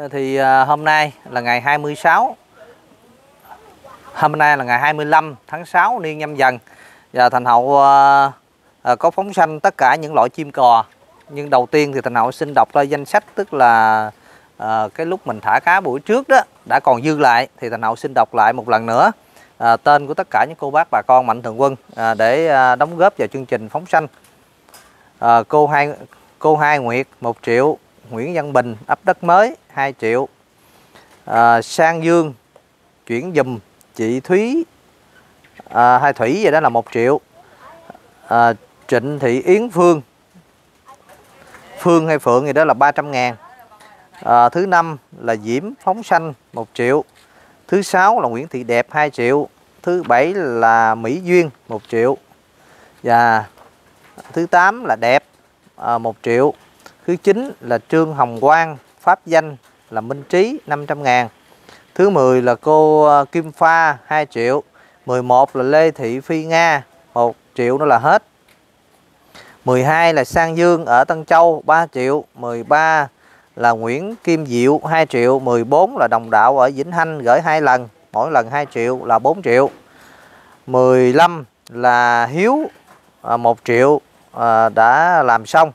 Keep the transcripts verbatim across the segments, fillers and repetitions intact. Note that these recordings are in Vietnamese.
Thì à, hôm nay là ngày hai mươi sáu. Hôm nay là ngày hai mươi lăm tháng sáu niên Nhâm Dần. Và Thành Hậu à, à, có phóng sanh tất cả những loại chim cò. Nhưng đầu tiên thì Thành Hậu xin đọc ra danh sách, tức là à, cái lúc mình thả cá buổi trước đó đã còn dư lại, thì Thành Hậu xin đọc lại một lần nữa à, tên của tất cả những cô bác bà con mạnh thường quân à, để à, đóng góp vào chương trình phóng sanh. à, cô hai cô hai Nguyệt một triệu, Nguyễn Văn Bình ấp Đất Mới hai triệu, à, Sang Dương chuyển dùm chị Thúy à, hai Thủy vậy đó là một triệu, à, Trịnh Thị Yến Phương Phương hay Phượng gì đó là ba trăm ngàn. à, Thứ năm là Diễm Phóng Sanh một triệu. Thứ sáu là Nguyễn Thị Đẹp hai triệu. Thứ bảy là Mỹ Duyên một triệu. Và thứ tám là Đẹp à, một triệu. Thứ chín là Trương Hồng Quang pháp danh là Minh Trí năm trăm ngàn. Thứ mười là cô Kim Pha hai triệu. mười một là Lê Thị Phi Nga một triệu nữa là hết. mười hai là Sang Dương ở Tân Châu ba triệu. mười ba là Nguyễn Kim Diệu hai triệu. mười bốn là Đồng Đạo ở Vĩnh Hanh gửi hai lần, mỗi lần hai triệu là bốn triệu. mười lăm là Hiếu à, một triệu à, đã làm xong.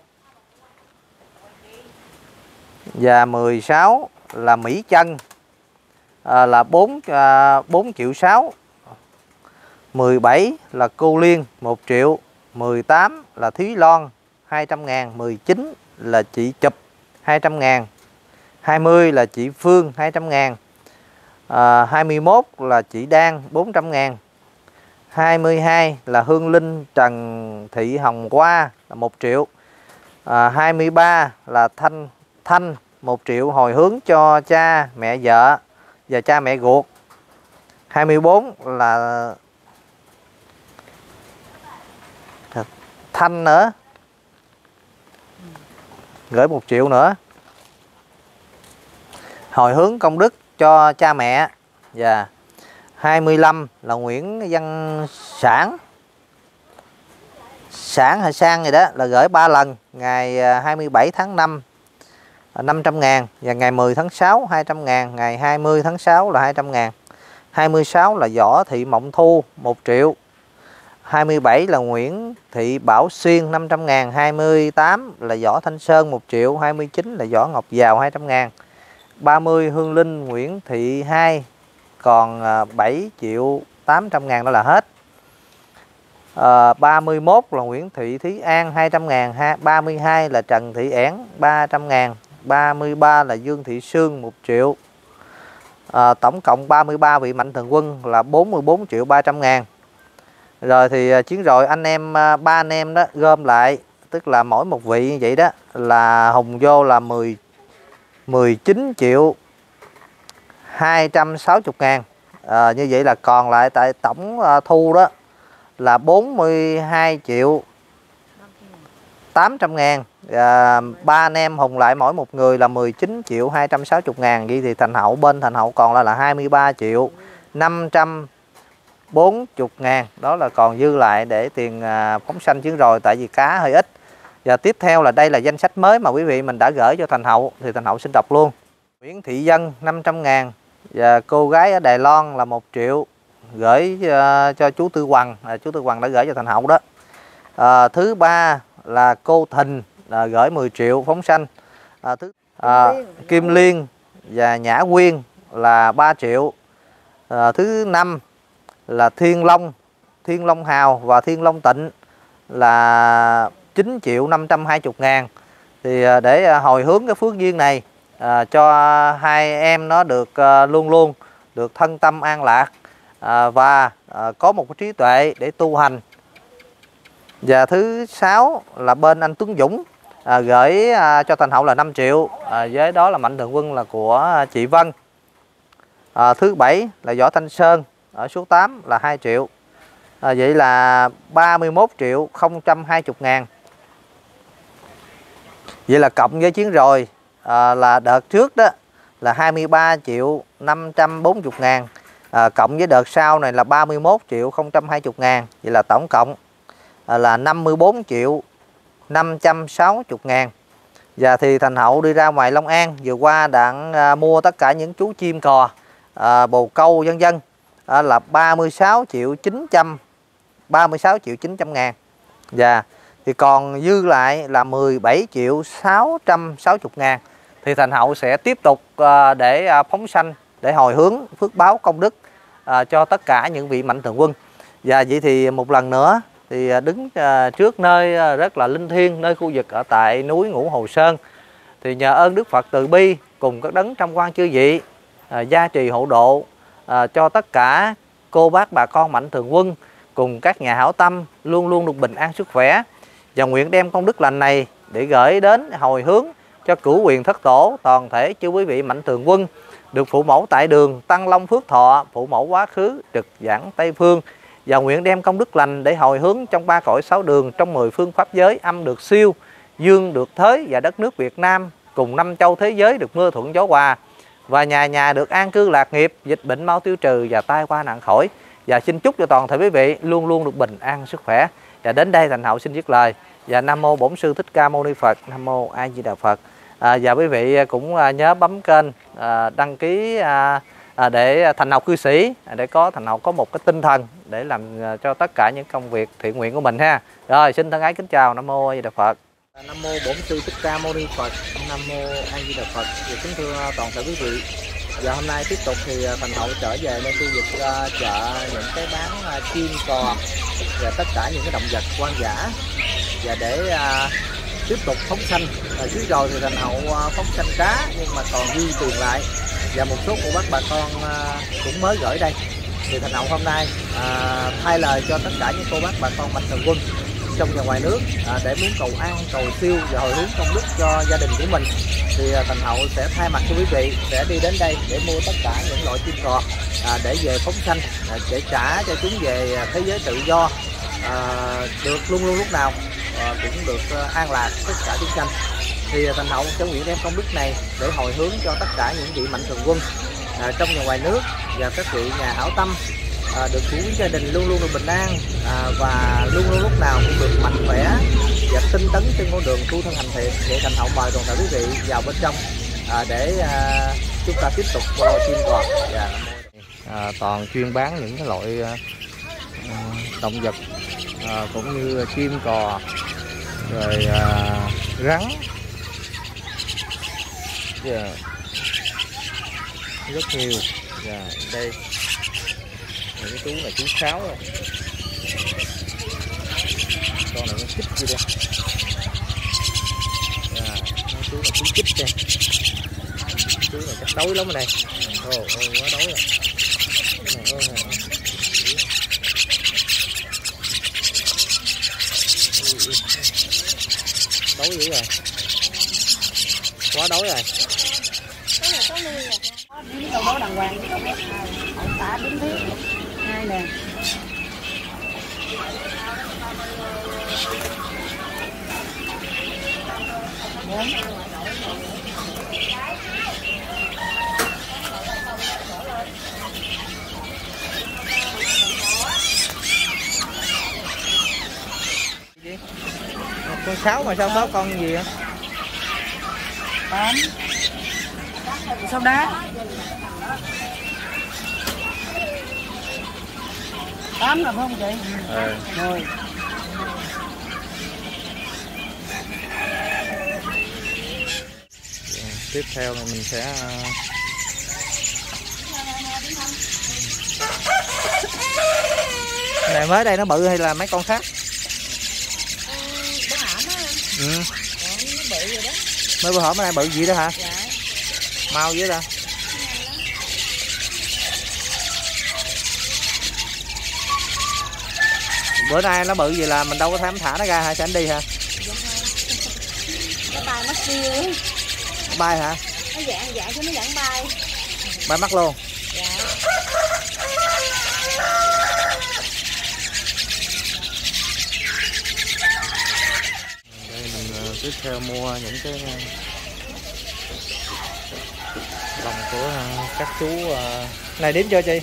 Và mười sáu là Mỹ Trân à, là bốn à, bốn triệu sáu. mười bảy là cô Liên một triệu. mười tám là Thúy Loan hai trăm ngàn. mười chín là chị Chụp hai trăm ngàn. hai mươi là chị Phương hai trăm ngàn. à, hai mươi mốt là chị Đan bốn trăm ngàn. hai mươi hai là Hương Linh Trần Thị Hồng Hoa là một triệu. à, hai mươi ba là Thanh Thanh một triệu hồi hướng cho cha mẹ vợ và cha mẹ ruột. hai mươi bốn là Thanh nữa, gửi một triệu nữa hồi hướng công đức cho cha mẹ. Và hai mươi lăm là Nguyễn Văn Sản Sản hay Sang gì đó là gửi ba lần, ngày hai mươi bảy tháng năm năm trăm ngàn, và ngày mười tháng sáu hai trăm ngàn, ngày hai mươi tháng sáu là hai trăm ngàn. hai mươi sáu là Võ Thị Mộng Thu một triệu. hai mươi bảy là Nguyễn Thị Bảo Xuyên năm trăm ngàn. hai mươi tám là Võ Thanh Sơn một triệu. hai mươi chín là Võ Ngọc Giàu hai trăm ngàn. ba mươi Hương Linh Nguyễn Thị hai còn bảy triệu tám trăm ngàn, đó là hết. à, ba mươi mốt là Nguyễn Thị Thúy An hai trăm ngàn. ba mươi hai là Trần Thị Ẻn ba trăm ngàn. ba mươi ba là Dương Thị Sương một triệu. à, Tổng cộng ba mươi ba vị mạnh thường quân là bốn mươi bốn triệu ba trăm ngàn. Rồi thì chiến rồi anh em ba anh em đó gom lại, tức là mỗi một vị như vậy đó là hùng vô là mười mười chín triệu hai trăm sáu mươi ngàn. à, Như vậy là còn lại tại tổng thu đó là bốn mươi hai triệu tám trăm ngàn. à, Ba anh em hùng lại mỗi một người là mười chín triệu hai trăm sáu mươi ngàn. Vậy thì Thành Hậu, bên Thành Hậu còn lại là hai mươi ba triệu năm trăm bốn mươi ngàn. Đó là còn dư lại để tiền à, phóng sanh chiến rồi, tại vì cá hơi ít. Và tiếp theo là đây là danh sách mới mà quý vị mình đã gửi cho Thành Hậu, thì Thành Hậu xin đọc luôn. Nguyễn Thị Dân năm trăm ngàn. Và cô gái ở Đài Loan là một triệu, gửi uh, cho chú Tư Hoàng. à, Chú Tư Hoàng đã gửi cho Thành Hậu đó. à, Thứ ba là cô Thình à, gửi mười triệu phóng sanh. à, thứ, à, Kim Liên và Nhã Quyên là ba triệu. à, Thứ năm là Thiên Long Thiên Long Hào và Thiên Long Tịnh là chín triệu năm trăm hai mươi ngàn. Thì để hồi hướng cái phước duyên này à, cho hai em nó được à, luôn luôn được thân tâm an lạc à, và à, có một cái trí tuệ để tu hành. Và thứ sáu là bên anh Tuấn Dũng à, gửi à, cho Thành Hậu là năm triệu. à, Với đó là mạnh thường quân là của chị Vân. à, Thứ bảy là Võ Thanh Sơn ở số tám là hai triệu. à, Vậy là ba mươi mốt triệu không trăm hai mươi ngàn. Vậy là cộng với chiến rồi à, là đợt trước đó là hai mươi ba triệu năm trăm bốn mươi ngàn. à, Cộng với đợt sau này là ba mươi mốt triệu không trăm hai mươi ngàn. Vậy là tổng cộng à, là năm mươi bốn triệu năm trăm sáu mươi ngàn. Và thì thành Hậu đi ra ngoài Long An vừa qua đặng à, mua tất cả những chú chim cò, à, bồ câu vân vân, à, là ba mươi sáu triệu chín trăm, ba mươi sáu triệu chín trăm ngàn. Và thì còn dư lại là mười bảy triệu sáu trăm sáu mươi ngàn. Thì thành Hậu sẽ tiếp tục à, để à, phóng sanh, để hồi hướng phước báo công đức à, cho tất cả những vị mạnh thường quân. Và vậy thì một lần nữa thì đứng à, trước nơi à, rất là linh thiêng, nơi khu vực ở tại núi Ngũ Hồ Sơn, thì nhờ ơn Đức Phật từ bi cùng các đấng trăm quan chư vị à, gia trì hộ độ à, cho tất cả cô bác bà con mạnh thường quân cùng các nhà hảo tâm luôn luôn được bình an sức khỏe, và nguyện đem công đức lành này để gửi đến hồi hướng cho cửu quyền thất tổ toàn thể chư quý vị mạnh thường quân được phụ mẫu tại đường Tăng Long Phước Thọ, phụ mẫu quá khứ trực giảng Tây Phương, và nguyện đem công đức lành để hồi hướng trong ba cõi sáu đường, trong mười phương pháp giới, âm được siêu, dương được thới, và đất nước Việt Nam cùng năm châu thế giới được mưa thuận gió hòa, và nhà nhà được an cư lạc nghiệp, dịch bệnh mau tiêu trừ và tai qua nạn khỏi. Và xin chúc cho toàn thể quý vị luôn luôn được bình an sức khỏe. Và đến đây thành Hậu xin dứt lời. Và Nam Mô Bổn Sư Thích Ca Mâu Ni Phật. Nam Mô A Di Đà Phật. À, và quý vị cũng nhớ bấm kênh, à, đăng ký à, à, để thành Hậu cư sĩ, để có thành Hậu có một cái tinh thần để làm cho tất cả những công việc thiện nguyện của mình ha. Rồi xin thân ái kính chào. Nam Mô A Di Đà Phật. Nam Mô Bổn Sư Thích Ca Mâu Ni Phật. Nam Mô A Di Đà Phật. Và kính thưa toàn thể quý vị, và hôm nay tiếp tục thì thành Hậu trở về nơi khu vực uh, chợ những cái bán uh, chim cò và tất cả những cái động vật hoang dã, và để uh, tiếp tục phóng sanh. Rồi trước rồi thì thành Hậu uh, phóng sanh cá, nhưng mà còn dư tiền lại, và một số cô bác bà con uh, cũng mới gửi đây. Thì thành Hậu hôm nay uh, thay lời cho tất cả những cô bác bà con mạnh thường quân trong và ngoài nước à, để muốn cầu an, cầu siêu và hồi hướng công đức cho gia đình của mình, thì à, thành Hậu sẽ thay mặt cho quý vị sẽ đi đến đây để mua tất cả những loại chim cò à, để về phóng sanh, à, để trả cho chúng về thế giới tự do, à, được luôn luôn lúc nào à, cũng được à, an lạc tất cả chúng sanh. Thì à, thành Hậu sẽ nguyện đem công đức này để hồi hướng cho tất cả những vị mạnh thường quân à, trong và ngoài nước, và các vị nhà hảo tâm À, được của gia đình luôn luôn được bình an, à, và luôn luôn lúc nào cũng được mạnh khỏe và tinh tấn trên con đường tu thân hành thiện. Để thành Hậu mời toàn thể quý vị vào bên trong à, để à, chúng ta tiếp tục mua chim cò. Yeah. À, toàn chuyên bán những cái loại à, động vật à, cũng như chim cò, rồi à, rắn, yeah. Rất nhiều. Yeah. Đây những cái chú này chú Sáu rồi, con này nó chích chưa đây, à, chú này chú chích đây, chú này chắc đói lắm ở đây, ồ oh, oh, quá đói rồi, oh, oh, oh. Đói dữ rồi, quá đói rồi. Đâu đó đàng hoàng chứ đâu biết ông xã đứng thế hai nè. Con Sáu mà sao có con gì hả? Tám. Sao đá? Tám là phải không chị? Ừ. Rồi. Tiếp theo là mình sẽ này mới đây nó bự hay là mấy con khác? Bữa hổm á. Ừ. Nó bự rồi đó. Mới bữa hổm nay bự gì đó hả? Dạ. Mau dữ ta. Bữa nay nó bự gì là mình đâu có dám thả nó ra hả? Sẽ anh đi hả? Dạ không. Nó bay mất tiêu. Nó bay hả? Nó dạng dạng chứ nó vẫn bay. Bay mất luôn. Dạ. Đây mình uh, tiếp theo mua những cái lòng của uh, các chú uh... này đếm cho chị.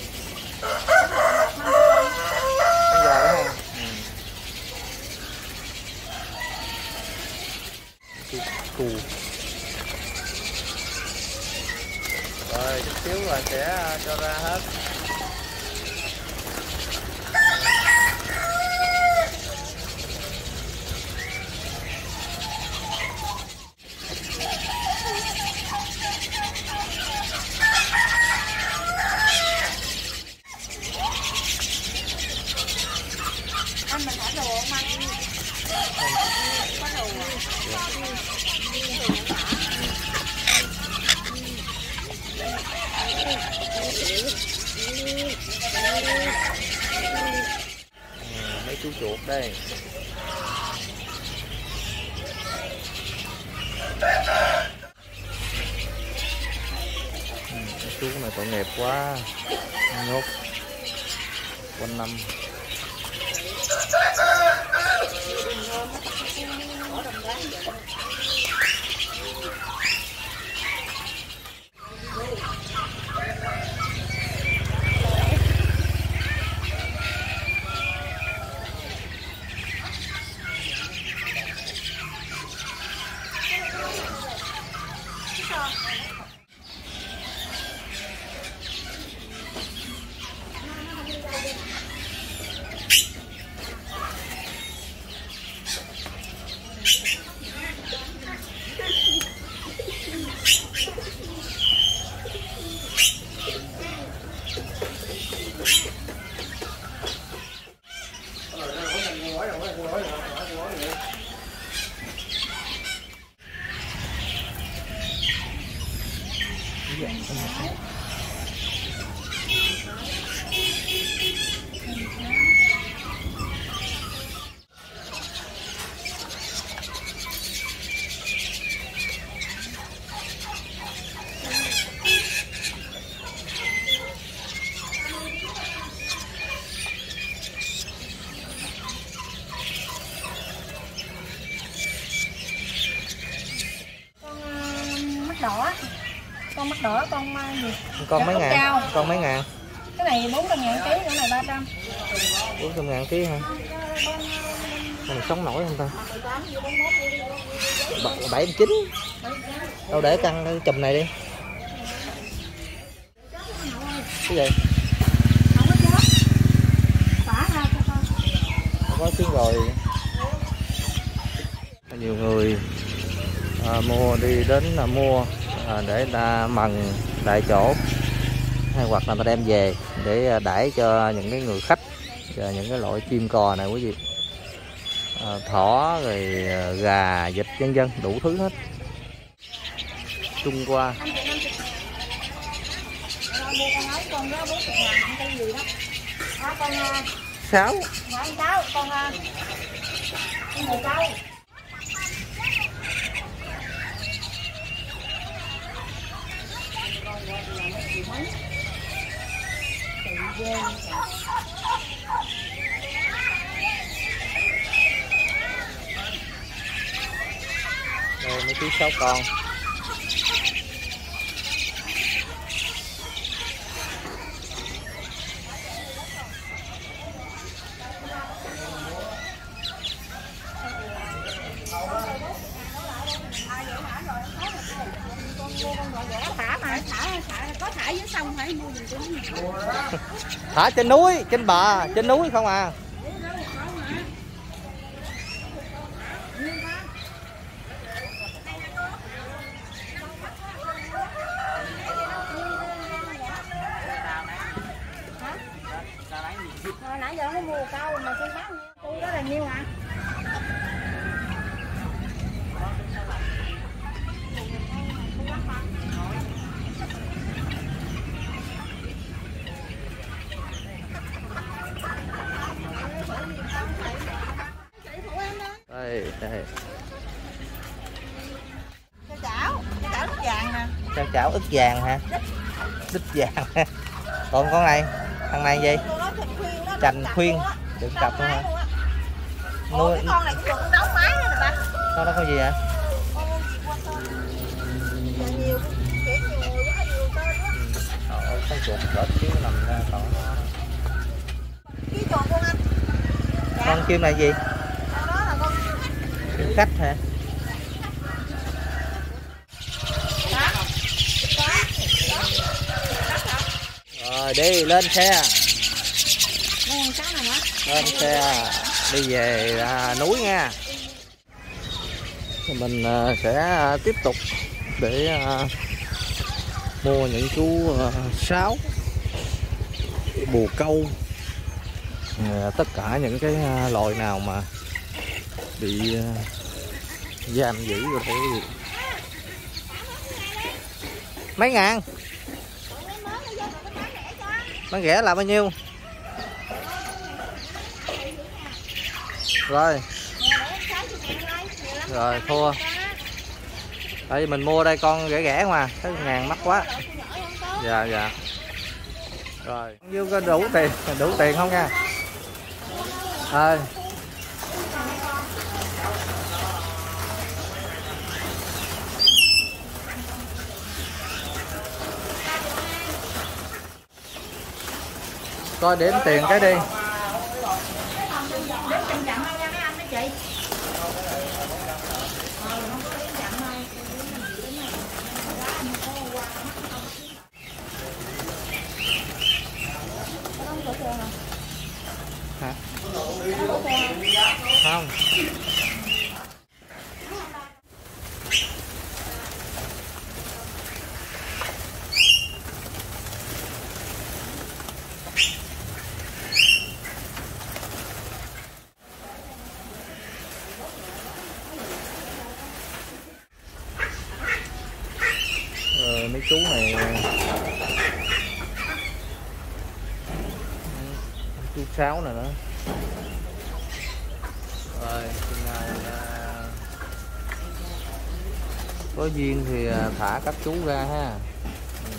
Giờ đó ha. Ừ. cù. Rồi chút xíu là sẽ cho ra hết. Anh mình thả đồ không anh? Có đồ à, mấy chú chuột đây. Ừ, chú này tội nghiệp quá, nhốt quanh năm. đỏ, con mắt đỏ, con gì? Con mấy ngàn? Cao. Con mấy ngàn? Cái này bốn trăm ngàn ký, cái này ba trăm. bốn trăm ngàn ký hả? Con này sống nổi không ta? bảy mươi chín. Đâu để căng cái chùm này đi. Cái gì? Không có tiếng rồi. Nhiều người à, mua đi đến là mua à, để ta mần tại chỗ, hay hoặc là ta đem về để đãi cho những cái người khách và những cái loại chim cò này quý vị, à, thỏ rồi gà vịt vân vân đủ thứ hết. Trung qua sáu con đây mấy chú sáu con. thả mà thả, thả có thả dưới sông phải mua gì cũng Thả trên núi, trên bờ, trên núi không à. Hồi nãy giờ nó mua câu mà tôi bán tôi đó là nhiêu hả? Đây, đây. Chảo, chảo ức vàng nè. Chảo chảo ức vàng hả? Đít vàng. Còn con này, thằng này gì? Chành khuyên, đừng cặp nữa hả? Nuôi. Cái con này cũng được nấu máy nữa nè ba. Con đó con gì vậy? Nhiều, kiểu nhiều quá, nhiều tên quá. Ờ, con chuột cỡ xíu nằm ra còn. Cái chuột con anh. Con chim này gì? Đó là con chim khách hả? Rồi đi lên xe. Mua cá này hả? Lên xe đi về à, núi nha. Mình à, sẽ tiếp tục để à, mua những chú à, sáo, bồ câu, à, tất cả những cái à, loài nào mà bị à, giam giữ rồi đấy. Mấy ngàn? Bán rẻ là bao nhiêu? Rồi. Rồi thua. Tại vì mình mua đây con rẻ rẻ mà, cái ngàn mắc quá. Dạ dạ. Rồi, nhiêu có đủ tiền, đủ tiền không nha? Ơi. Coi đếm tiền cái đi. Hả? Không. Rồi mấy chú này chú sáo này nữa. Rồi chừng nào là có duyên thì thả các chú ra ha. Ừ.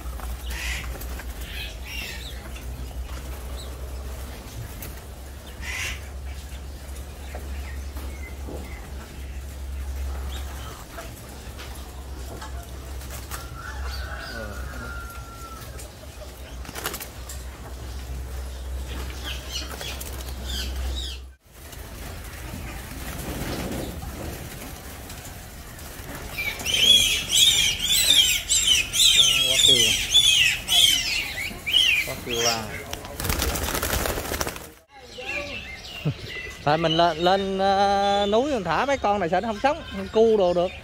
Tại mình lên, lên uh, núi mình thả mấy con này sợ nó không sống, không cu đồ được.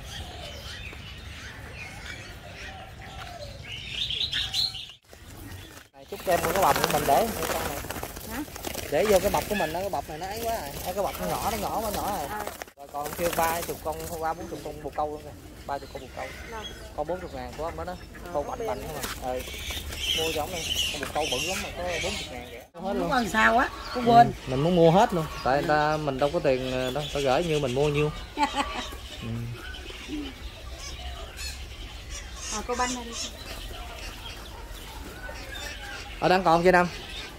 Này chút em mua cái bọc của mình để con này. Hả? Để vô cái bọc của mình đó, cái bọc này nó ấy quá rồi. Cái bọc nó nhỏ, nó nhỏ quá nhỏ rồi. À. Rồi còn kêu ba chục con, ba bốn chục con bồ câu luôn kìa. ba chục con bồ câu. Đâu? Con bốn mươi ngàn của ông đó đó. À, câu bành bành không à. Ừ. Mua cho ông đi. Con bồ câu bự lắm mà có bốn mươi ngàn vậy. Hết luôn. Không sao á, có quên. Ừ, mình muốn mua hết luôn. Tại người ta mình đâu có tiền đâu, ta gửi nhiêu mình mua nhiêu. Ừ. À, cô banh này đi. Ở đang còn chưa Năm?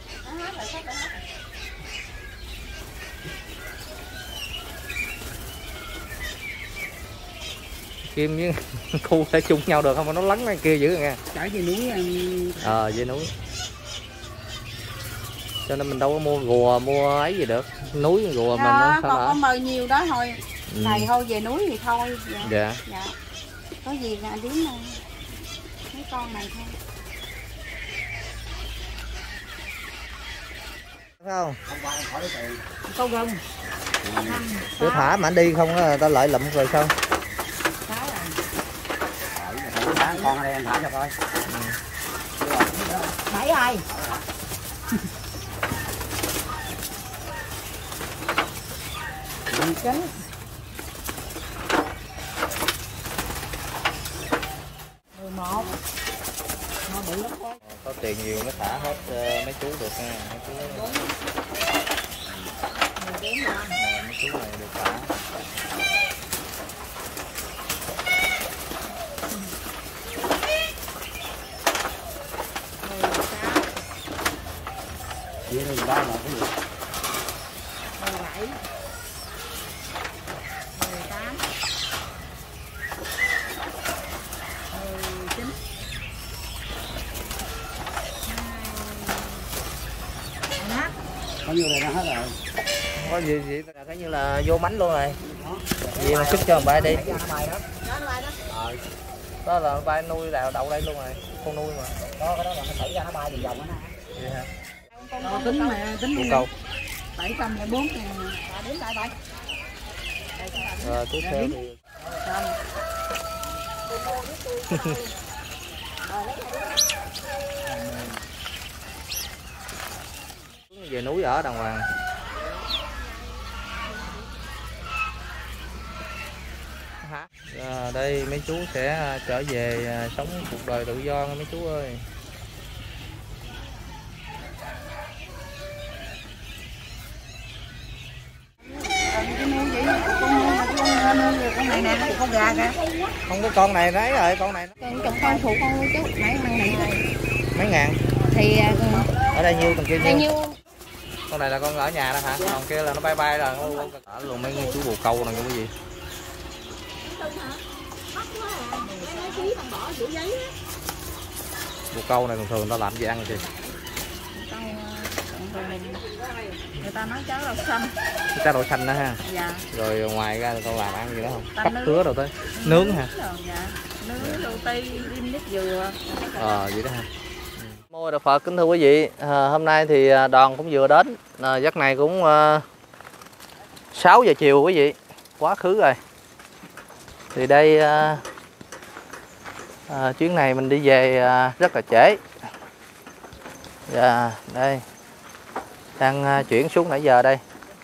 Kim với khu sẽ chung nhau được không? Nó lấn cái kia dữ nha. Chở về núi. Ờ à, về núi. Cho nên mình đâu có mua rùa mua ấy gì được. Núi rùa mình nó còn có mời nhiều đó thôi. Ừ. Này thôi về núi thì thôi. Dạ. Dạ. Dạ. Có gì là điếm mấy con này thôi. Không? Câu gông. Cứ thả mà anh đi không á, ta lợi lụm rồi sao? Con ở đây anh thả cho coi. Bảy rồi. Chín. mười một. Nó bự lắm thôi. Có tiền nhiều mới thả hết uh, mấy chú được nha. Mấy chú này, mấy chú này được thả. Vậy thì ba là cái gì? mười bảy. mười tám. mười chín. Có nhiêu này nó hết rồi. Có gì gì là thấy như là vô mánh luôn rồi. Gì mà sức cho một bài đi. Đó là bay nuôi đào đậu đây luôn rồi, con nuôi mà. Đó cái đó là nó xảy ra nó bay vòng vòng đó. Vậy hả? Ờ, tính mà tính Bồ câu. bảy trăm lẻ bốn ngàn. À, đến lại đây. Rồi tiếp theo thì về núi ở đàng hoàng. À, đây mấy chú sẽ trở về sống cuộc đời tự do nha mấy chú ơi. Con này nè, con gà kìa. Không có con này đấy rồi, con này Chục con phụ con luôn chứ, mấy con này mấy ngàn. thì Ở đây nhiêu, còn kia bao nhiêu? nhiêu? Con này là con ở nhà đó hả? Còn kia là nó bay bay rồi. Ở luôn mấy chú bồ câu này cái gì? Bồ câu này thường thường ta làm gì ăn chị? Người ta nói cháo đậu xanh. Cái đậu xanh đó ha. Dạ. Rồi ngoài ra con làm ăn gì đó không? Ta Bắt nướng. cứa đâu tới. Nướng hả? Dạ. Nướng rau ti, rim nước dừa. Ờ vậy đó ha. Mô Đạo Phật kính thưa quý vị, à, hôm nay thì đoàn cũng vừa đến, à, giấc này cũng à, sáu giờ chiều quý vị, quá khứ rồi. Thì đây à, à, chuyến này mình đi về à, rất là trễ. Dạ đây đang à, chuyển xuống nãy giờ đây.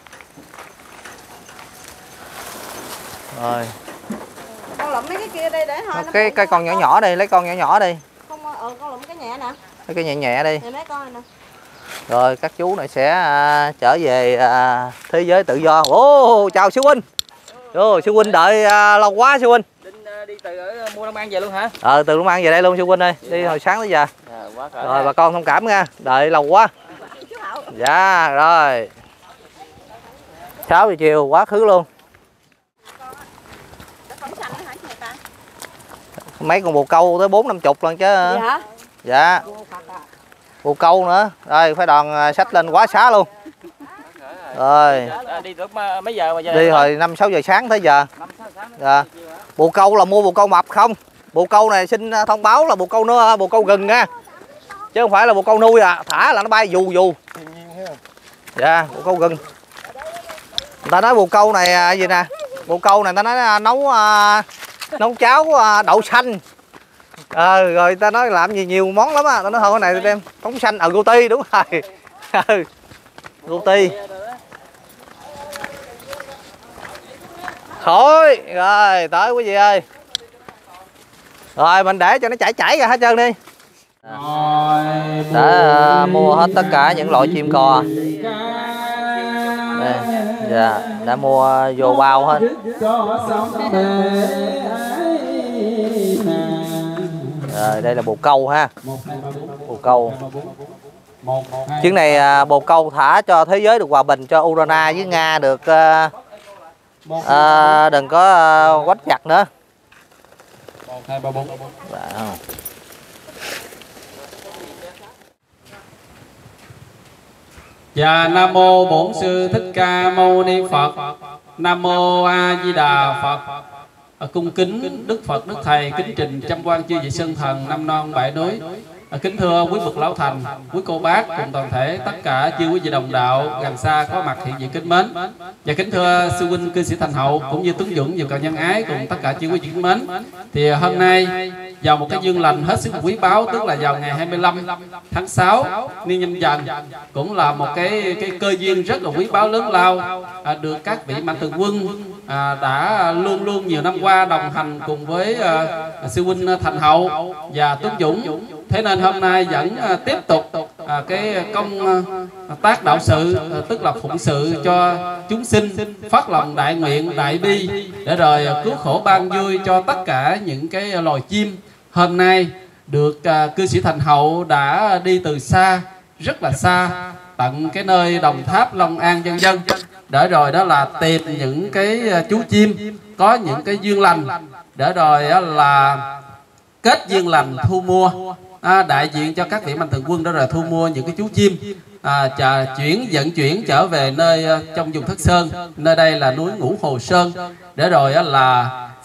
Rồi. Con lụm mấy cái kia đây để thôi. Cái cái con nhỏ nhỏ đây, lấy con nhỏ nhỏ đi. Không, ờ, con lụm cái nhẹ nè. Lấy cái nhẹ nhẹ đi. Thì mấy con này nè. Rồi các chú này sẽ à, trở về à, thế giới tự do. Ô chào sư huynh. Ô sư huynh đợi à, lâu quá sư huynh. Định uh, đi từ ở mua Long An về luôn hả? Ờ từ Long An về đây luôn sư huynh ơi. Đi hồi sáng tới giờ. À, quá Rồi bà con thông cảm nha. Đợi lâu quá. Dạ rồi. sáu giờ chiều quá khứ luôn. Mấy con bồ câu tới bốn năm chục lần chứ. Dạ. Dạ. Bồ câu nữa. Rồi phải đoàn xách lên quá xá luôn. Rồi. À, đi lúc mấy giờ mà giờ? Đi hồi năm sáu giờ sáng tới giờ. năm sáu sáng. Dạ. Bồ câu là mua bồ câu mập không? Bồ câu này xin thông báo là bồ câu nó bồ câu gừng nha. Chứ không phải là bồ câu nuôi à, thả là nó bay dù dù. Dạ, bồ câu gừng. Người ta nói bồ câu này gì nè, bồ câu này người ta nói nấu uh, nấu cháo uh, đậu xanh. Ờ, rồi ta nói làm gì nhiều món lắm á, ta nói thôi cái này tôi đem tống xanh ở roti đúng rồi. Roti. Thôi, rồi tới quý vị ơi. Rồi mình để cho nó chảy chảy ra hết trơn đi. Đã uh, mua hết tất cả những loại chim cò. Đây, dạ, đã mua vô bao hết. Rồi đây là bồ câu ha. Bồ câu. Chuyến này uh, bồ câu thả cho thế giới được hòa bình, cho Ukraine với Nga được uh, uh, đừng có uh, quách giặc nữa. Dạ. Dạ Nam mô Bổn Sư Thích Ca Mâu Ni Phật. Nam mô A Di Đà Phật. À, cung kính Đức Phật, Đức Thầy, kính trình trăm quan chư vị sơn thần năm non bảy núi. À, kính thưa quý bậc lão thành, quý cô bác cùng toàn thể tất cả chư quý vị đồng đạo gần xa có mặt hiện diện kính mến. Và kính thưa sư huynh cư sĩ Thành Hậu cũng như Tuấn Dũng, nhiều cầu nhân ái cùng tất cả chư quý vị kính mến. Thì hôm nay vào một cái dương lành hết sức quý báu, tức là vào ngày hai mươi lăm tháng sáu niên Nhâm Dần, cũng là một cái cái cơ duyên rất là quý báu lớn lao, à, được các vị mạnh thường quân à, đã luôn luôn nhiều năm qua đồng hành cùng với à, sư huynh Thành Hậu và Tuấn Dũng. Thế nên hôm nay vẫn à, tiếp tục à, cái công à, tác đạo sự, à, tức là phụng sự cho chúng sinh, phát lòng đại nguyện đại bi để rồi à, cứu khổ ban vui cho tất cả những cái loài chim. Hôm nay được à, cư sĩ Thành Hậu đã đi từ xa, rất là xa, tận cái nơi Đồng Tháp, Long An vân vân, để rồi đó là tìm những cái chú chim có những cái duyên lành, để rồi là kết duyên lành thu mua, à, đại diện cho các vị mạnh thường quân đó rồi thu mua những cái chú chim, à, chà, chuyển vận chuyển trở về nơi trong vùng Thất Sơn, nơi đây là núi Ngũ Hồ Sơn, để rồi là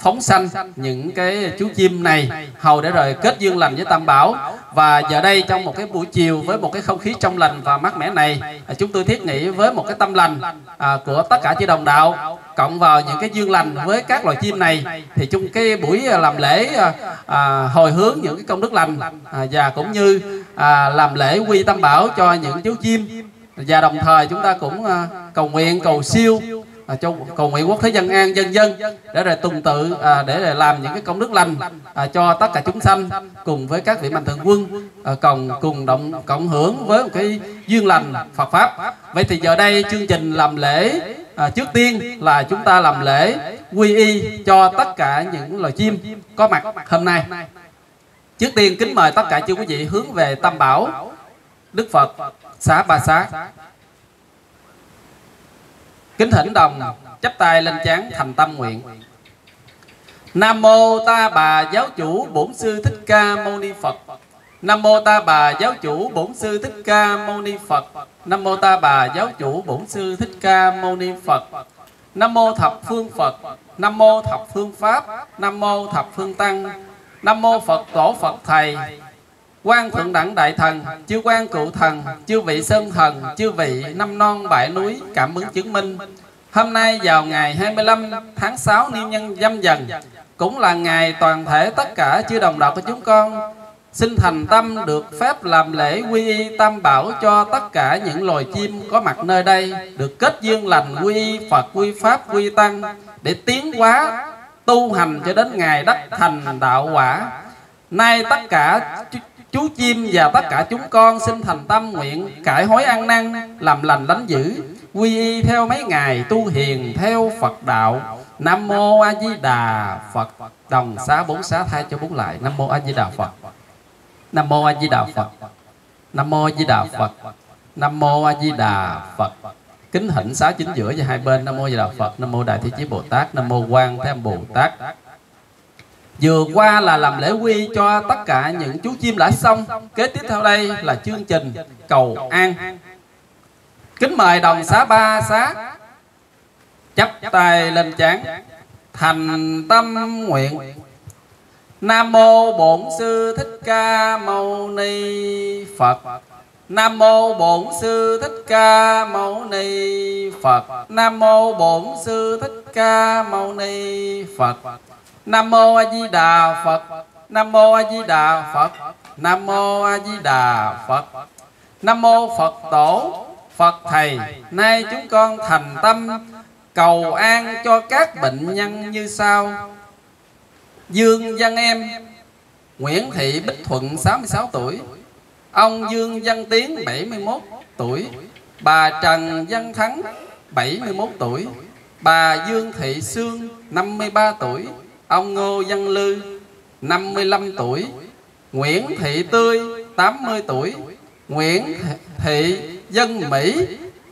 phóng sanh những cái chú chim này, hầu để rồi kết duyên lành với Tam Bảo. Và giờ đây trong một cái buổi chiều với một cái không khí trong lành và mát mẻ này, chúng tôi thiết nghĩ với một cái tâm lành à, của tất cả chư đồng đạo, cộng vào những cái duyên lành với các loài chim này, thì chung cái buổi làm lễ à, hồi hướng những cái công đức lành à, và cũng như à, làm lễ quy Tam Bảo cho những chú chim. Và đồng thời chúng ta cũng à, cầu nguyện cầu siêu à, cho cầu nguyện quốc thế dân an dân dân, để rồi tuần tự à, để rồi làm những cái công đức lành à, cho tất cả chúng sanh, cùng với các vị mạnh thường quân à, cùng cùng động cộng hưởng với một cái duyên lành Phật pháp. Vậy thì giờ đây chương trình làm lễ à, trước tiên là chúng ta làm lễ quy y cho tất cả những loài chim có mặt hôm nay. Trước tiên kính mời tất cả chư quý vị hướng về Tam Bảo Đức Phật xá Ba Xá. Kính thỉnh đồng chắp tay lên trán thành tâm nguyện. Nam mô Ta Bà Giáo Chủ Bổn Sư Thích Ca Mâu Ni Phật. Nam mô Ta Bà Giáo Chủ Bổn Sư Thích Ca Mâu Ni Phật. Nam mô Ta Bà Giáo Chủ Bổn Sư Thích Ca Mâu Ni Phật. Nam mô Thập Phương Phật. Nam mô Thập Phương Pháp. Nam mô Thập Phương Tăng. Nam mô Phật Tổ Phật Thầy, Quan Thượng Đẳng Đại Thần, chư quan cựu thần, chư vị sơn thần, chư vị năm non bãi núi cảm ứng chứng minh. Hôm nay vào ngày hai mươi lăm tháng sáu niên nhân Nhâm Dần, cũng là ngày toàn thể tất cả chư đồng đạo của chúng con xin thành tâm được phép làm lễ quy y Tam Bảo cho tất cả những loài chim có mặt nơi đây, được kết duyên lành quy y Phật, quy Pháp, quy Tăng, để tiến hóa tu hành cho đến ngày đắc thành đạo quả. Nay tất cả chú chim và tất cả chúng con xin thành tâm nguyện cải hối ăn năn, làm lành lánh dữ, quy y theo mấy ngày tu hiền theo Phật đạo. Nam mô A Di Đà Phật. Đồng xá bốn xá thay cho bốn lại. Nam mô A Di Đà Phật. Nam mô A Di Đà Phật. Nam mô A Di Đà Phật. Nam mô A Di Đà Phật. Kính hỉnh xá chính giữa và hai bên. Nam mô A Di Đà Phật. Nam mô Đại Thế Chí Bồ Tát. Nam mô Quan Thế Âm Bồ Tát. Vừa qua là làm lễ quy cho tất cả những chú chim đã xong. Kế tiếp theo đây là chương trình cầu an. Kính mời đồng xá Ba Xá chắp tay lên trán thành tâm nguyện. Nam mô Bổn Sư Thích Ca Mâu Ni Phật. Nam mô Bổn Sư Thích Ca Mâu Ni Phật. Nam mô Bổn Sư Thích Ca Mâu Ni Phật. Nam mô A Di Đà Phật. Nam mô A Di Đà Phật. Nam mô A Di Đà Phật. Nam mô Phật Tổ Phật Thầy. Nay chúng con thành tâm cầu an cho các bệnh nhân như sau. Dương Văn Em, Nguyễn Thị Bích Thuận sáu mươi sáu tuổi. Ông Dương Văn Tiến bảy mươi mốt tuổi. Bà Trần Văn Thắng bảy mươi mốt tuổi. Bà Dương Thị Sương năm mươi ba tuổi. Ông Ngô Văn Lư năm mươi lăm tuổi. Nguyễn Thị Tươi tám mươi tuổi. Nguyễn Thị Dân Mỹ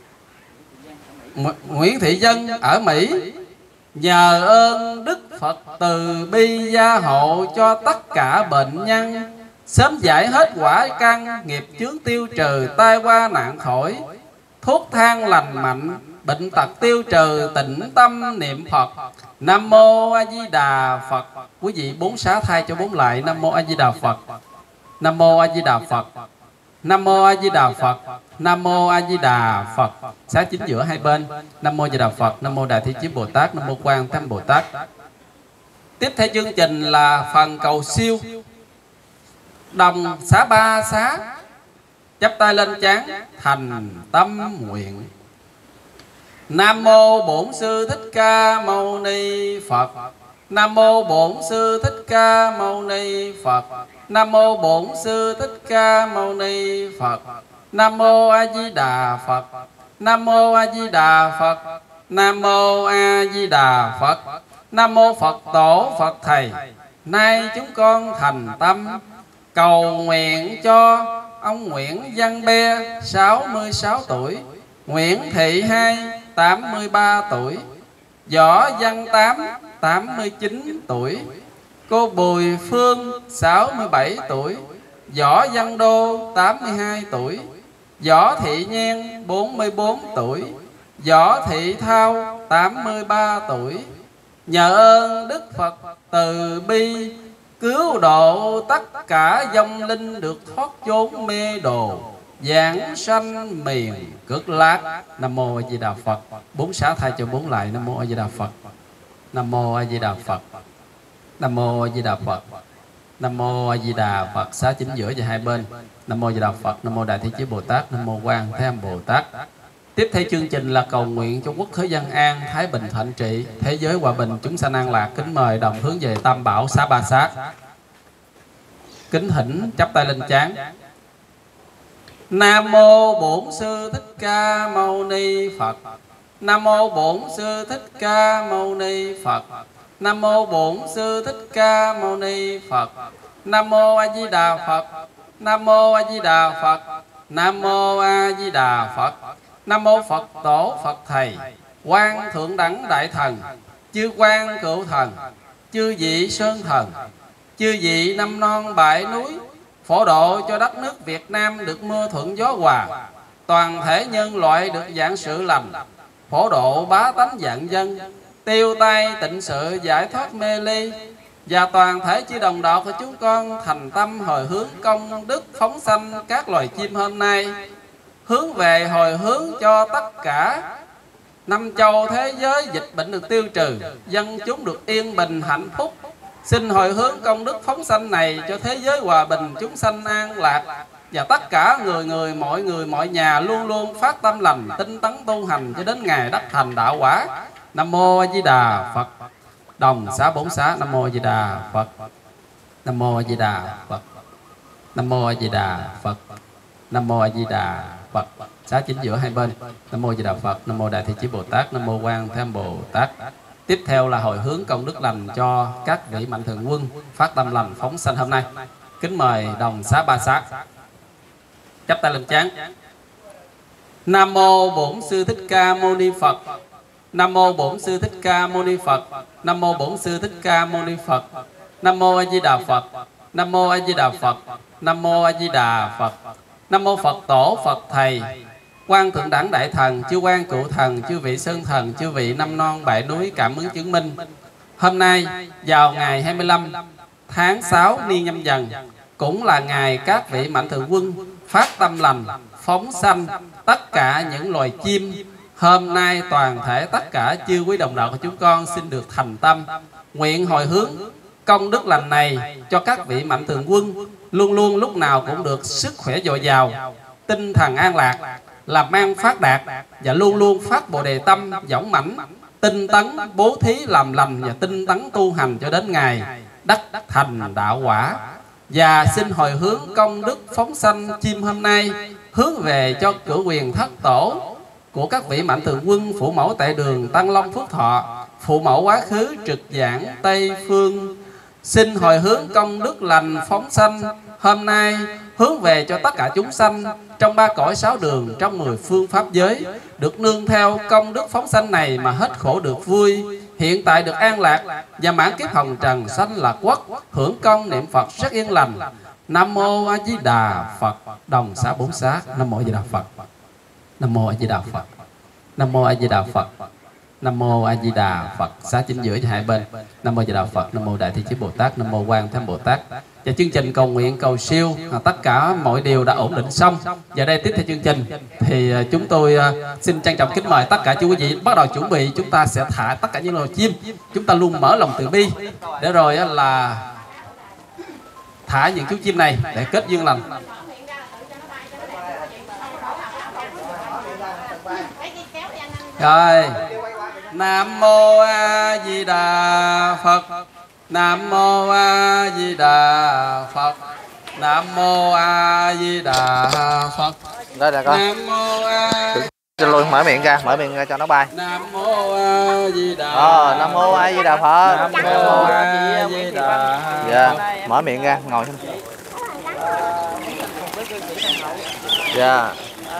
Nguyễn Thị Dân ở Mỹ. Nhờ ơn Đức Phật từ bi gia hộ cho tất cả bệnh nhân sớm giải hết quả căn, nghiệp chướng tiêu trừ, tai qua nạn khỏi, thuốc thang lành mạnh, bệnh tật tiêu trừ, tịnh tâm niệm Phật. Nam mô A Di Đà Phật. Quý vị bốn xá thay cho bốn lại. Nam mô A Di Đà Phật. Nam mô A Di Đà Phật. Nam mô A Di Đà Phật. Nam mô A Di Đà Phật. Xá chính giữa hai bên. Nam mô A Di Đà Phật. Nam mô Đại Thế Chí Bồ Tát. Nam mô Quan Thế Âm Bồ Tát. Tiếp theo chương trình là phần cầu siêu. Đồng xá Ba Xá chắp tay lên trán thành tâm nguyện. Nam mô Bổn Sư Thích Ca Mâu Ni Phật. Nam mô Bổn Sư Thích Ca Mâu Ni Phật. Nam mô Bổn Sư Thích Ca Mâu Ni Phật. Nam mô A Di Đà Phật. Nam mô A Di Đà Phật. Nam mô A Di Đà Phật. Nam mô Phật Tổ Phật Thầy. Nay chúng con thành tâm cầu nguyện cho ông Nguyễn Văn Be sáu mươi sáu tuổi, Nguyễn Thị Hai tám mươi ba tuổi, Võ Văn Tám tám mươi chín tuổi, cô Bùi Phương sáu mươi bảy tuổi, Võ Văn Đô tám mươi hai tuổi, Võ Thị Nhan bốn mươi bốn tuổi, Võ Thị Thao tám mươi ba tuổi, Nhờ ơn Đức Phật từ bi, cứu độ tất cả vong linh được thoát chốn mê đồ, giảng sanh miền cực lạc. Nam mô A Di Đà Phật. Bốn xá thay cho bốn lại. Nam mô A Di Đà Phật. Nam mô A Di Đà Phật. Nam mô A Di Đà Phật. Nam mô A Di Đà Phật. Xá chính giữa và hai bên. Nam mô A Di Đà Phật. Nam mô Đại Thế Chí Bồ Tát. Nam mô Quan Thế Âm Bồ Tát. Tiếp theo chương trình là cầu nguyện cho quốc thế dân an, thái bình thạnh trị, thế giới hòa bình, chúng sanh an lạc. Kính mời đồng hướng về Tam Bảo xá Ba Sát. Kính thỉnh chắp tay lên trán. Nam mô Bổn Sư Thích Ca Mâu Ni Phật. Nam mô Bổn Sư Thích Ca Mâu Ni Phật. Nam mô Bổn Sư Thích Ca Mâu Ni Phật. Nam mô A Di Đà Phật. Nam mô A Di Đà Phật. Nam mô A Di Đà Phật. Nam mô Phật Tổ Phật Thầy, Quan Thượng Đẳng Đại Thần, chư Quan Cựu Thần, chư vị Sơn Thần, chư vị năm non bãi núi, phổ độ cho đất nước Việt Nam được mưa thuận gió hòa, toàn thể nhân loại được vạn sự lành, phổ độ bá tánh vạn dân, tiêu tai tịnh sự giải thoát mê ly, và toàn thể chư đồng đạo của chúng con thành tâm hồi hướng công đức phóng sanh các loài chim hôm nay, hướng về hồi hướng cho tất cả năm châu thế giới dịch bệnh được tiêu trừ, dân chúng được yên bình hạnh phúc. Xin hồi hướng công đức phóng sanh này cho thế giới hòa bình, chúng sanh an lạc, và tất cả người người mọi người mọi nhà luôn luôn phát tâm lành, tinh tấn tu hành cho đến ngày đắc thành đạo quả. Nam mô A Di Đà Phật. Đồng xá bốn xá. Nam mô A Di Đà Phật. Nam mô A Di Đà Phật. Nam mô A Di Đà Phật. Nam mô A Di Đà Phật. Xá chính giữa hai bên. Nam mô A Di Đà Phật. Nam mô Đại Thế Chí Bồ Tát. Nam mô Quan Thế Âm Bồ Tát. Tiếp theo là hồi hướng công đức lành cho các vị mạnh thường quân phát tâm lành phóng sanh hôm nay. Kính mời đồng xá Ba Sát. Chắp tay lên trán. Nam mô Bổn Sư Thích Ca Mâu Ni Phật. Nam mô Bổn Sư Thích Ca Mâu Ni Phật. Nam mô Bổn Sư Thích Ca Mâu Ni Phật. Nam mô A Di Đà Phật. Nam mô A Di Đà Phật. Nam mô A Di Đà Phật. Nam mô Phật Tổ Phật Thầy, Quan Thượng Đẳng Đại Thần, chư Quan Cựu Thần, chư vị Sơn Thần, chư vị năm non bãi núi cảm ứng chứng minh. Hôm nay vào ngày hai mươi lăm tháng sáu niên Nhâm Dần, cũng là ngày các vị mạnh thường quân phát tâm lành phóng sanh tất cả những loài chim. Hôm nay toàn thể tất cả chư quý đồng đạo của chúng con xin được thành tâm nguyện hồi hướng công đức lành này cho các vị mạnh thường quân luôn luôn lúc nào cũng được sức khỏe dồi dào, tinh thần an lạc, làm ăn phát đạt, và luôn luôn phát bồ đề tâm dõng mãnh, tinh tấn bố thí làm lành và tinh tấn tu hành cho đến ngày đắc thành đạo quả. Và xin hồi hướng công đức phóng sanh chim hôm nay hướng về cho cửu quyền thất tổ của các vị mạnh thường quân, phụ mẫu tại đường Tăng Long Phước Thọ, phụ mẫu quá khứ trực giảng Tây Phương. Xin hồi hướng công đức lành phóng sanh hôm nay hướng về cho tất cả chúng sanh trong ba cõi sáu đường, trong mười phương pháp giới, được nương theo công đức phóng sanh này mà hết khổ được vui, hiện tại được an lạc, và mãn kiếp hồng trần sanh lạc quốc, hưởng công niệm Phật rất yên lành. Nam mô A Di Đà Phật. Đồng xá bốn xá. Nam mô A Di Đà Phật. Nam mô A Di Đà Phật. Nam mô A Di Đà Phật. Nam mô A Di Đà Phật. Xá chính giữa cho hai bên. Nam mô A Di Đà Phật. Nam mô Đại Thế Chí Bồ Tát. Nam mô Quan Thế Âm Bồ Tát. Và chương trình cầu nguyện cầu siêu tất cả mọi điều đã ổn định xong. Và đây tiếp theo chương trình thì chúng tôi xin trân trọng kính mời tất cả quý vị bắt đầu chuẩn bị. Chúng ta sẽ thả tất cả những loài chim. Chúng ta luôn mở lòng từ bi để rồi là thả những chú chim này để kết duyên lành. Rồi, Nam mô A Di Đà Phật. Nam mô A Di Đà Phật. Nam mô A Di Đà Phật. Đây là con. Nam mô A. Xin luôn mở miệng ra, mở miệng ra cho nó bay. Nam mô A Di Đà. Ờ, Nam mô A Di Đà Phật. Nam mô A Di Đà. Dạ, mở miệng ra, ngồi xuống. Dạ.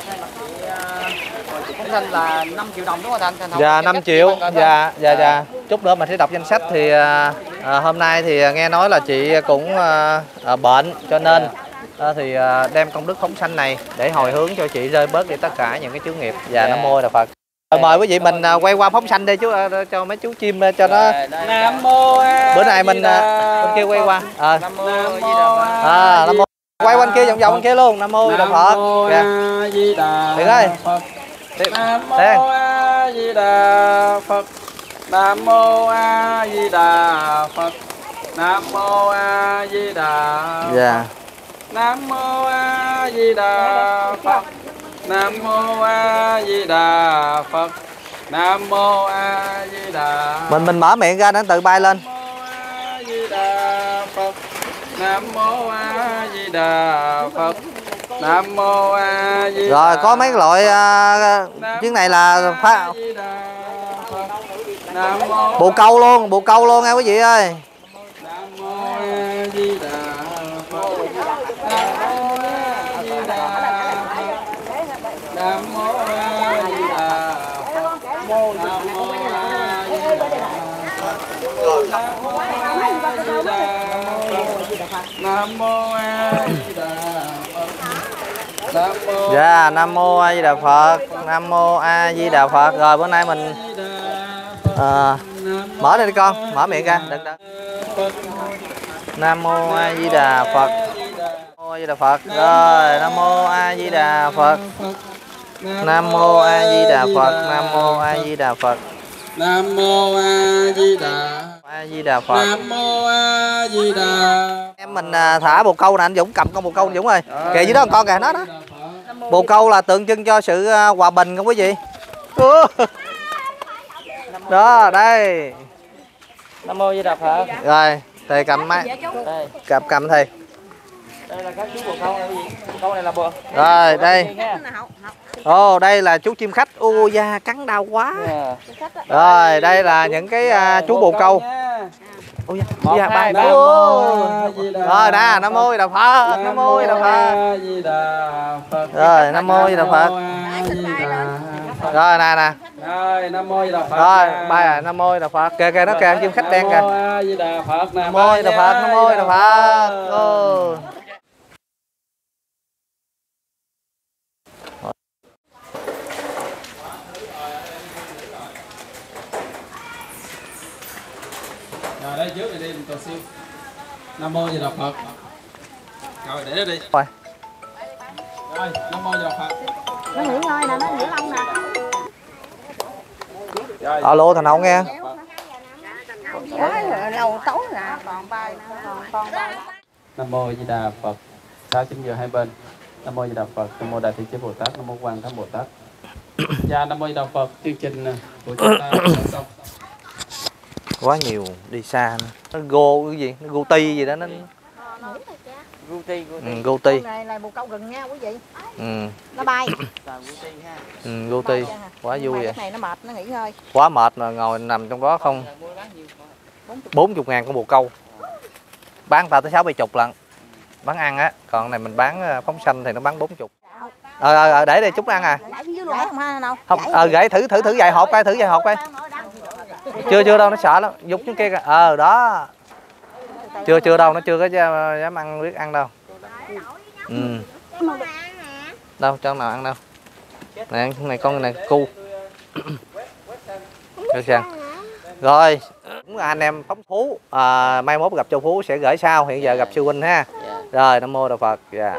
Phóng sanh là năm triệu đồng đúng không anh? Thành Dạ năm triệu. Dạ dạ dạ. Chút nữa mình sẽ đọc danh sách thì à, à, hôm nay thì nghe nói là chị cũng à, à, bệnh cho nên à, thì à, đem công đức phóng sanh này để hồi hướng cho chị rơi bớt đi tất cả những cái chướng nghiệp. Dạ Nam mô A Di Đà Phật. Rồi, mời quý vị mình à, quay qua phóng sanh đi chú, à, cho mấy chú chim à, cho nó. Nam mô A Bữa nay mình à, bên kia quay qua. À. Nam mô A Di Đà Phật. À, Nam mô. Quay quanh kia vòng vòng bên kia luôn. Nam mô A Di Đà Phật. Kìa. Di Đà Tiền ơi. Nam mô Tiền. A Di Đà Phật. Nam mô A Di Đà Phật. Nam mô A Di Đà. Dạ. Nam mô A Di Đà Phật. Nam mô A Di Đà Phật. Nam mô A Di Đà. Mình mình mở miệng ra nó tự bay lên. Nam mô A Di Đà Phật. Nam mô A Di Đà Phật. Nam mô A Di Đà. Rồi có mấy loại uh, chuyến này là phá bồ câu luôn, bồ câu luôn nha quý vị ơi. Nam mô A Di Đà Phật. Nam mô A Di Đà Phật. Nam mô A Di Đà Phật. Nam mô A Di Đà Phật. Dạ, Nam mô A Di Đà Phật. Nam mô A Di Đà Phật. Rồi bữa nay mình à, mở lên đi con, mở miệng ra. Đừng, đừng. Nam mô A Di Đà Phật. Nam mô A Di Đà Phật. Rồi, Nam mô A Di Đà Phật. Nam mô A Di Đà Phật. Nam mô A Di Đà Phật. Nam mô A Di Đà. A Di Đà Phật. Nam mô A Di Đà. Em mình thả bồ câu nè, anh Dũng cầm con bồ câu anh Dũng ơi. Kìa dưới đó con kìa, nó đó. Bồ câu là tượng trưng cho sự hòa bình không quý vị. Đó, đây. Nam mô A Di Đà Phật. Rồi, thầy cầm máy. Đây. Cầm cầm thầy. Đây là các chú bồ câu này quý vị. Bồ câu này là bồ. Rồi, đây. Ồ, oh, đây là chú chim khách. Ô da cắn đau quá. Yeah. Rồi, đây là những cái uh, chú bồ câu. Ôi da, Một, da, hai, ba. ba. Rồi nè, Nam mô A Di Đà Phật. Nam mô A Di Đà Phật. Rồi, Nam mô A Di Đà Phật. Rồi nè nè. Rồi, Nam mô A Di Đà Phật. Rồi, ba à, Nam mô A Di Đà Phật. Kìa kìa nó kìa chim khách đen kìa. Nam mô A Di Đà Phật. Nam mô A Di Đà Phật. Nam mô A Di Đà Phật. Ô. Rồi đây trước này đi mình cầu siêu. Nam mô A Di Đà Phật. Rồi để nó đi. Rồi. Rồi, Nam mô A Di Đà Phật. Nó nghỉ ngơi nè, nó nghỉ lông nè. Rồi. Alo thằng Hậu nghe. Nói lâu tối nè, còn bay nè, còn còn bay. Nam mô A Di Đà Phật. Sáu chấm giờ hai bên. Nam mô A Di Đà Phật. Nam mô Đại Thế Chí Bồ Tát. Nam mô Quan Thế Bồ Tát. Dạ Nam mô A Di Đà Phật. Chương trình của chúng ta đã xong. Quá nhiều, đi xa nữa. Nó gô cái gì, nó gô ti gì đó nó. Guti, Ừ, gô ti. Con này là bồ câu rừng nha quý vị. Ừ. Nó bay. Ừ, gô ti. Quá vui vậy. Cái này nó mệt, nó nghỉ ngơi. Quá mệt mà ngồi nằm trong đó không. bốn mươi ngàn con bồ câu. Bán ta tới sáu bảy chục lần. Bán ăn á, còn này mình bán phóng sanh thì nó bán bốn mươi. Ờ ờ ờ để đây chút ăn à. Gãy không ha đâu. Không, ờ gãy thử thử thử vài hộp coi, thử vài hộp coi. Chưa chưa đâu, nó sợ lắm. Dục xuống kia kìa. Ờ đó. Chưa chưa đâu, nó chưa có dám ăn biết ăn đâu. Ừ. Đâu cho nào ăn đâu. Nè, con này con này cu. Được chưa? Rồi, anh em phóng thú, à, mai mốt gặp Châu Phú sẽ gửi sau, hiện giờ gặp sư huynh ha. Rồi, Nam mô Đà Phật. Dạ.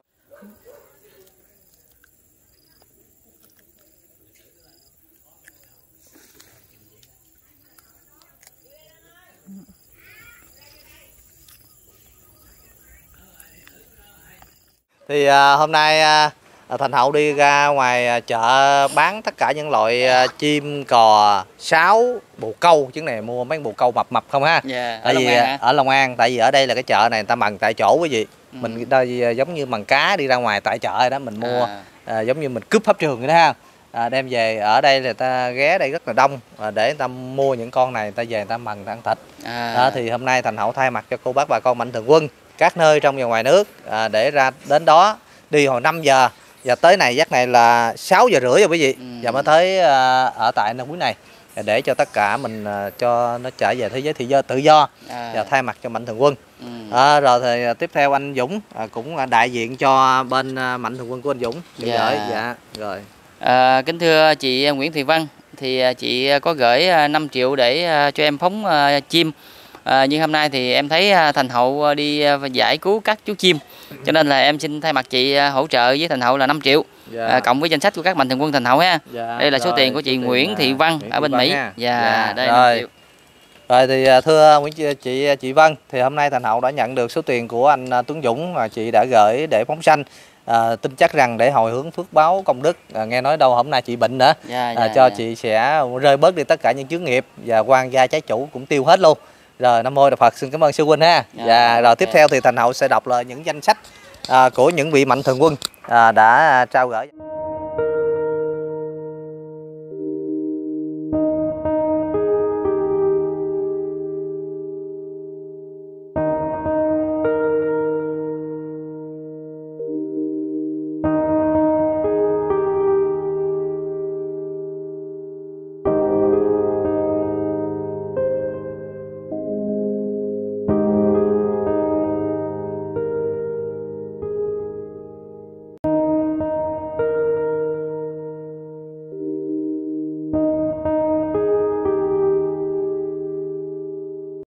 Thì à, hôm nay à, Thành Hậu đi ra ngoài chợ bán tất cả những loại à, chim, cò, sáo, bồ câu. Chứ này mua mấy bồ câu mập mập không ha? Yeah, tại ở vì Long An hả? Ở Long An, tại vì ở đây là cái chợ này người ta mần tại chỗ quý vị. Ừ. Mình đây giống như mần cá đi ra ngoài tại chợ đó mình mua, À. à, giống như mình cướp pháp trường vậy đó ha. À, đem về ở đây là người ta ghé đây rất là đông, à, để người ta mua những con này người ta về người ta mần người ta ăn thịt. À. Đó, thì hôm nay Thành Hậu thay mặt cho cô bác bà con mạnh thường quân các nơi trong và ngoài nước, à, để ra đến đó đi hồi năm giờ và tới này giấc này là sáu giờ rưỡi rồi quý vị. Ừ. Và mới tới à, ở tại nơi cuối này để cho tất cả mình à, cho nó trở về thế giới tự do tự do. À. Và thay mặt cho mạnh thường quân. Ừ. À, rồi thì à, tiếp theo anh Dũng à, cũng đại diện cho bên à, mạnh thường quân của anh Dũng. Dạ. Gửi. Dạ rồi. À, kính thưa chị Nguyễn Thị Văn, thì chị có gửi năm triệu để cho em phóng chim. À, nhưng hôm nay thì em thấy Thành Hậu đi giải cứu các chú chim, cho nên là em xin thay mặt chị hỗ trợ với Thành Hậu là năm triệu. Dạ. À, cộng với danh sách của các mạnh thường quân Thành Hậu ha. Dạ. Đây là số rồi, tiền của chị Nguyễn Thị Văn Nguyễn ở bên Mỹ. Dạ, dạ, đây là năm triệu. Rồi thì thưa Nguyễn chị chị, chị Vân, thì hôm nay Thành Hậu đã nhận được số tiền của anh Tuấn Dũng mà chị đã gửi để phóng sanh. À, tin chắc rằng để hồi hướng phước báo công đức, à, nghe nói đâu hôm nay chị bệnh nữa, dạ, dạ, à, cho dạ. chị sẽ rơi bớt đi tất cả những chướng nghiệp và quan gia trái chủ cũng tiêu hết luôn. Rồi Nam Mô Đại Phật, xin cảm ơn sư huynh ha. Dạ, và rồi okay. Tiếp theo thì Thành Hậu sẽ đọc lời những danh sách à, của những vị mạnh thường quân à, đã trao gửi.